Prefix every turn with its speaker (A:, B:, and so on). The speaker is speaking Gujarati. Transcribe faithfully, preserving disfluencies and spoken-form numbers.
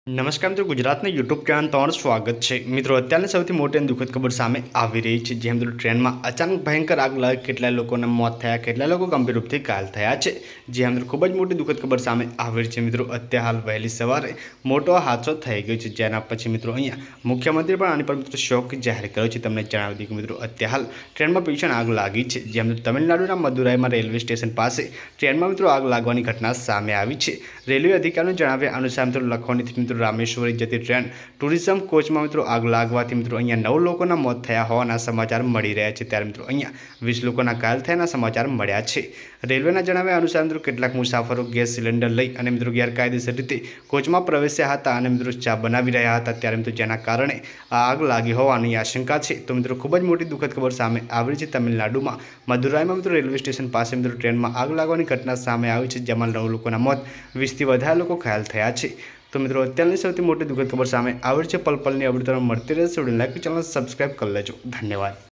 A: નમસ્કાર મિત્રો, ગુજરાતના યુટ્યુબ ચેનલ તમારું સ્વાગત છે। મિત્રો, અત્યારની સૌથી મોટી અને દુઃખદ ખબર સામે આવી રહી છે। જે મિત્રો ટ્રેનમાં અચાનક ભયંકર આગ લાગી કેટલા લોકોના મોત થયા, કેટલા લોકો ગંભીર રૂપથી ઘાયલ થયા છે। જે મિત્રો ખૂબ જ મોટી દુઃખદ ખબર સામે આવી રહી છે। મિત્રો, અત્યારે હાલ વહેલી સવારે મોટો હાદસો થઈ ગયો છે, જેના પછી મિત્રો અહીંયા મુખ્યમંત્રી પણ આની પર મિત્રો શોક જાહેર કર્યો છે। તમને જણાવી દઈએ કે મિત્રો અત્યારે હાલ ટ્રેનમાં ભીષણ આગ લાગી છે। જે મિત્રો તમિલનાડુના મદુરાઈમાં રેલવે સ્ટેશન પાસે ટ્રેનમાં મિત્રો આગ લાગવાની ઘટના સામે આવી છે। રેલવે અધિકારીઓના જણાવ્યા અનુસાર મિત્રો લખોનીથી મિત્રો રામેશ્વરી જતી ટ્રેન ટુરિઝમ કોચમાં મિત્રો આગ લાગવાથી મિત્રો અહીંયા નવ લોકોના મોત થયા હોવાના સમાચાર મળી રહ્યા છે। ત્યારે મિત્રો અહીંયા વીસ લોકોના ઘાયલ થયાના સમાચાર મળ્યા છે। રેલવેના જણાવ્યા અનુસાર મિત્રો કેટલાક મુસાફરો ગેસ સિલિન્ડર લઈ અને મિત્રો ગેરકાયદેસર રીતે કોચમાં પ્રવેશ્યા હતા અને મિત્રો ચા બનાવી રહ્યા હતા, ત્યારે મિત્રો જેના કારણે આ આગ લાગી હોવાની આશંકા છે। તો મિત્રો ખૂબ જ મોટી દુઃખદ ખબર સામે આવી છે। તમિલનાડુમાં મદુરાઈમાં મિત્રો રેલવે સ્ટેશન પાસે મિત્રો ટ્રેનમાં આગ લાગવાની ઘટના સામે આવી છે, જેમાં નવ લોકોના મોત, વીસથી વધારે લોકો ઘાયલ થયા છે। तो मित्रों अत्याરની સૌથી મોટી દુઃખદ ખબર સામે આવી છે। પલ પલની અપડેટ તમને મળતી રહેશે। વિડિયો લાઈક, ચેનલ સબસ્ક્રાઇબ કરી લેજો। ધન્યવાદ।